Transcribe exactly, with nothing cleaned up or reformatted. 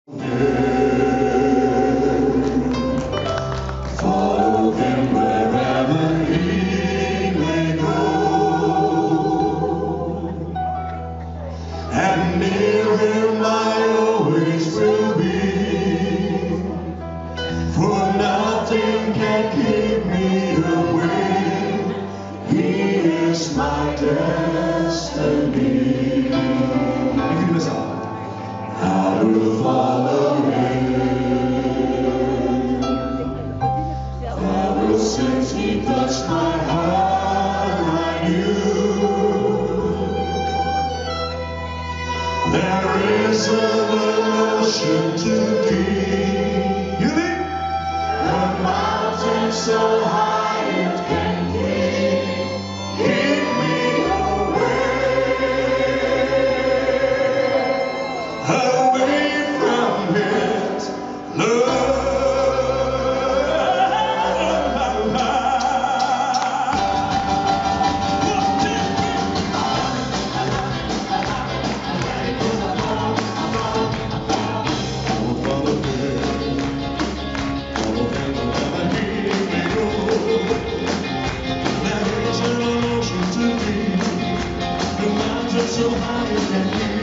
Follow him wherever he may go, and near him I always will be, for nothing can keep me away. He is my destiny. I will follow him. Ever since he touched my heart, I knew there is an ocean too deep, you think? A mountain so high it can keep, keep me away, away from his love. So high you can hear.